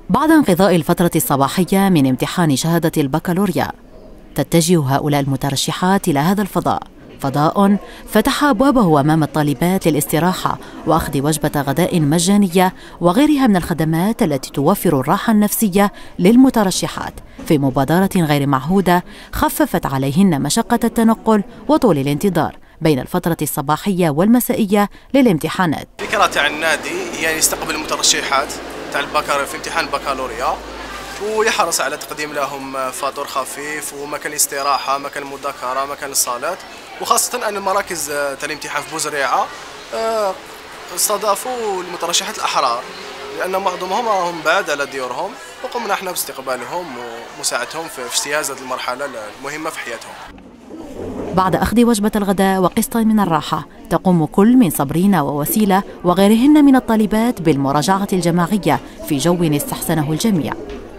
بعد انقضاء الفترة الصباحية من امتحان شهادة البكالوريا، تتجه هؤلاء المترشحات إلى هذا الفضاء، فضاء فتح أبوابه أمام الطالبات للاستراحة وأخذ وجبة غداء مجانية وغيرها من الخدمات التي توفر الراحة النفسية للمترشحات في مبادرة غير معهودة خففت عليهن مشقة التنقل وطول الانتظار بين الفترة الصباحية والمسائية للامتحانات. فكرة تاع النادي يعني يستقبل المترشحات تاع البكالوريا في امتحان البكالوريا ويحرص على تقديم لهم فطور خفيف ومكان استراحة، مكان مذاكرة، مكان الصالات، وخاصة أن المراكز تاع الامتحان في بوزريعة استضافوا المترشحات الأحرار لأن معظمهم هم بعاد على ديورهم، وقمنا احنا باستقبالهم ومساعدتهم في اجتياز هذه المرحلة المهمة في حياتهم. بعد أخذ وجبة الغداء وقسط من الراحة، تقوم كل من صبرينا ووسيلة وغيرهن من الطالبات بالمراجعة الجماعية في جو استحسنه الجميع.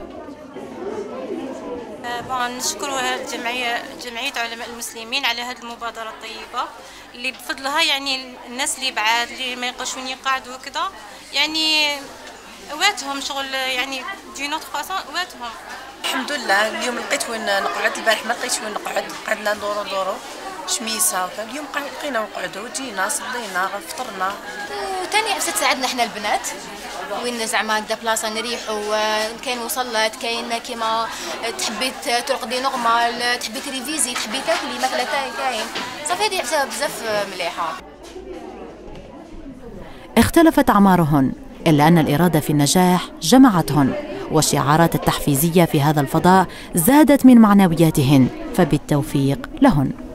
نشكر جمعية علماء المسلمين على هذه المبادرة الطيبة اللي بفضلها يعني الناس اللي بعاد اللي ما يقدروش يقعدوا وكذا يعني واتهم شغل يعني دي نوت فاصون واتهم. الحمد لله اليوم لقيت وين نقعد، البارح ما لقيتش وين نقعد، قعدنا ندورو شميسه وكذا، اليوم لقينا نقعدوا، جينا صلينا فطرنا. وثاني عفسه تساعدنا احنا البنات وين زعما هكذا بلاصه نريحوا، كاين وصلات، كاين كيما تحبي ترقدي نورمال، تحبي تريفيزي، تحبي تاكلي ماكله كاين صافي، هذه عفسه بزاف مليحه. اختلفت اعمارهن الا ان الاراده في النجاح جمعتهن، والشعارات التحفيزيه في هذا الفضاء زادت من معنوياتهن، فبالتوفيق لهن.